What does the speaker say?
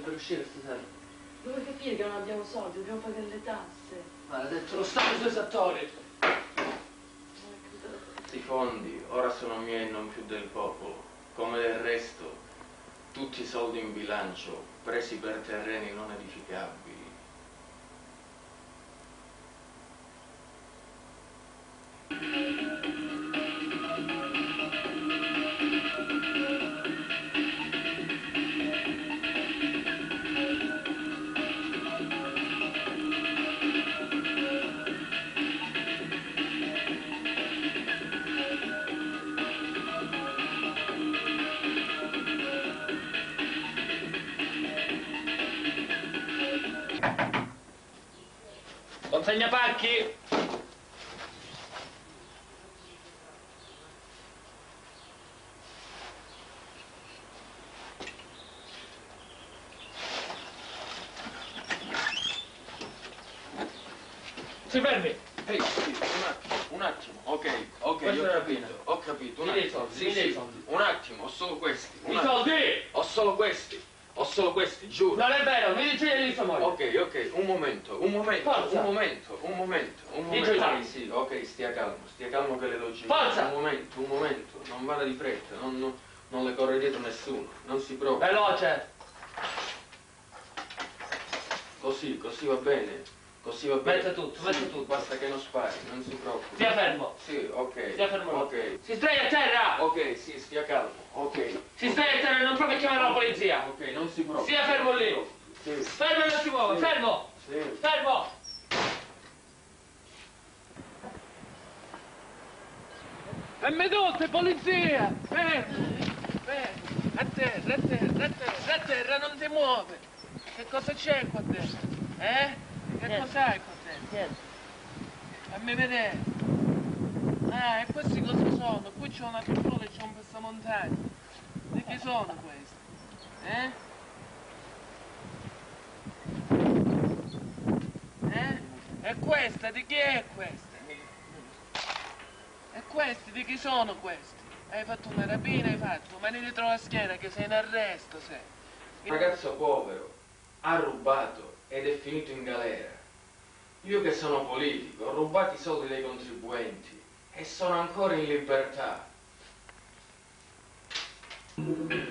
per uscire stasera? Vuoi capire che non abbiamo soldi, dobbiamo pagare le tasse. Maledetto, lo Stato e i suoi esattori. Questi fondi ora sono miei e non più del popolo, come del resto tutti i soldi in bilancio presi per terreni non edificabili. Consegna pacchi! Si fermi! Ehi, un attimo, ok, Questa è la fine. ho capito, un Mi dai i attimo, soldi, mi dai i soldi. un attimo, ho solo questi, I soldi! ho solo questi, giuro. Non è vero, mi dice di sua moglie. Ok, un momento, Forza. un momento. Dice i soldi. Sì, ok, stia calmo che le do giro. Forza. Un momento, non vada di fretta, non le corre dietro nessuno, non si preoccupi. Veloce! Così va bene. Metta tutto, Sì, metta tutto. Basta che non spari, non si preoccupi. Stia fermo! Sì, ok. Stia fermo! Ok. Si sdraia a terra! Ok, sì, stia calmo. Ok. Si sdraia a terra e non provi a chiamare la polizia! Ok, non si preoccupi. Stia fermo lì! Sì. Fermo e non si muova! Sì. Fermo! Sì. Fermo! E mi tutte, polizia! Fermo! Fermo! A terra, non ti muove! Che cosa c'è qua dentro? Che cos'hai qua dentro? Fammi vedere! Ah, e questi cosa sono? Qui c'è una pistola e c'è un passamontagna. Di chi sono questi? E questa, di chi è questa? E questi, di chi sono questi? Hai fatto una rapina, hai fatto? Mani dietro la schiena che sei in arresto, sei. Un ragazzo povero ha rubato ed è finito in galera. Io che sono politico ho rubato i soldi dei contribuenti e sono ancora in libertà.